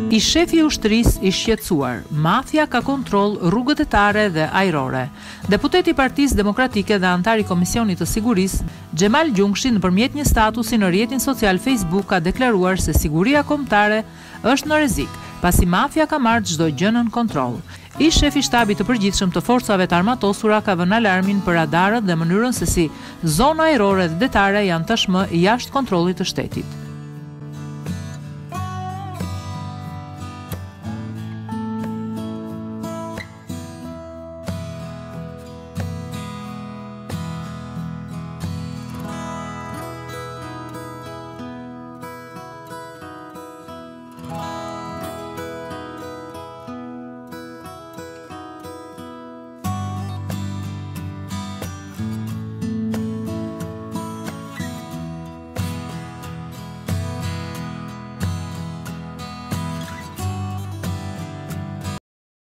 I shefi i ushtrisë i shqetësuar, mafia ka kontroll rrugët etare dhe ajrore. Deputeti i Partisë Demokratike dhe antar i Komisionit të Sigurisë, Xhemal Gjungshi, nëpërmjet një statusi në rrjetin social Facebook ka deklaruar se siguria kombëtare është në rrezik, pasi mafia ka marrë çdo gjë nën kontroll. Ish shefi i shtabit të përgjithshëm të forcave të armatosura ka vënë alarmin për radarët dhe mënyrën se si zona ajrore dhe detare janë tashmë jashtë kontrollit të shtetit.